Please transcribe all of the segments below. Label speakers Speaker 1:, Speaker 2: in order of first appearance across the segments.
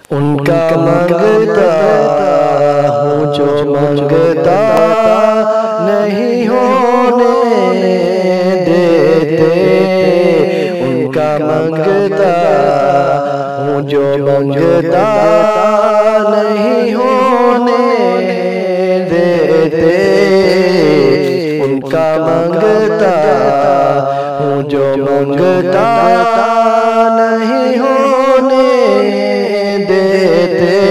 Speaker 1: ان کا منگتا ہوں جو منگتا نہیں ہونے دیتے، ان کا منگتا ہوں جو منگتا نہیں ہونے دیتے، ان کا منگتا ہوں جو منگتا نہیں ہونے دیتے،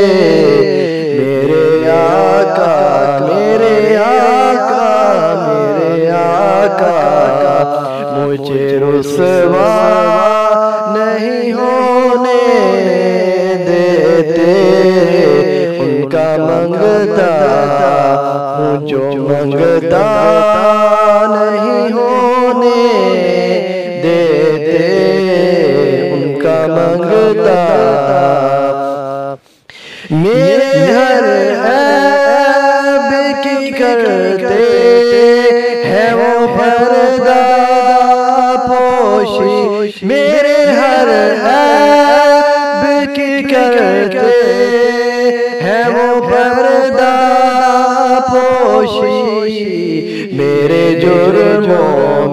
Speaker 1: میرے آقا میرے آقا میرے آقا مجھے رسوا نہیں ہونے دیتے، ان کا منگتا ہوں جو منگتا نہیں ہونے دیتے، ان کا منگتا میرے ہر عیب کی کرتے ہیں وہ پردہ پوشی، میرے ہر عیب کی کرتے ہیں وہ پردہ پوشی، میرے جرموں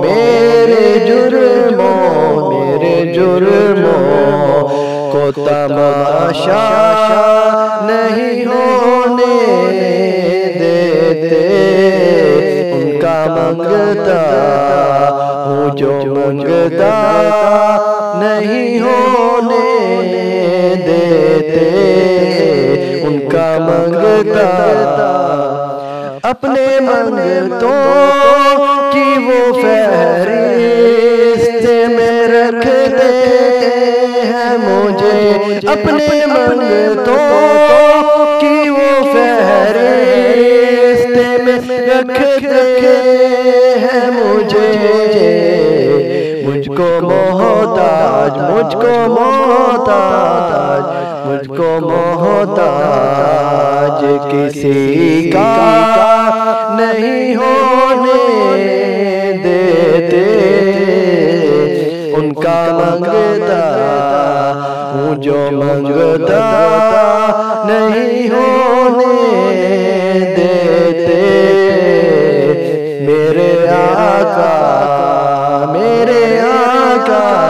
Speaker 1: کو تماشا نہیں ہونے دیتے، ان کا منگتا ہوں جو منگتا نہیں ہونے دیتے، ان کا منگتا اپنے منگتوں کی وہ فہرست میں رکھتے ہیں مجھے، اپنے منگتوں کی وہ فہرست میں رکھتے ہیں مجھے، مجھ کو محتاج مجھ کو محتاج کسی کا نہیں ہونے دیتے، ان کا منگتا ہوں جو منگتا نہیں ہونے دیتے، میرے آقا میرے آقا